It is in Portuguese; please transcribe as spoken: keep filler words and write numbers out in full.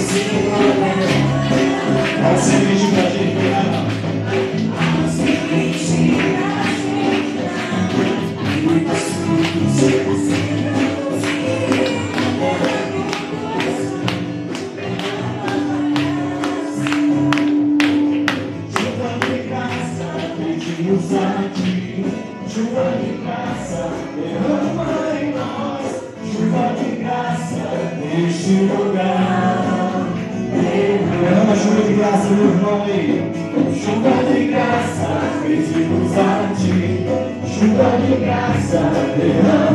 A semente pra germinar. Pedimos a ti, chuva de graça, derrama em nós, chuva de graça, neste lugar. Derrama chuva de graça, meu irmão aí. Chuva de graça, pedimos a ti, chuva de graça, derrama.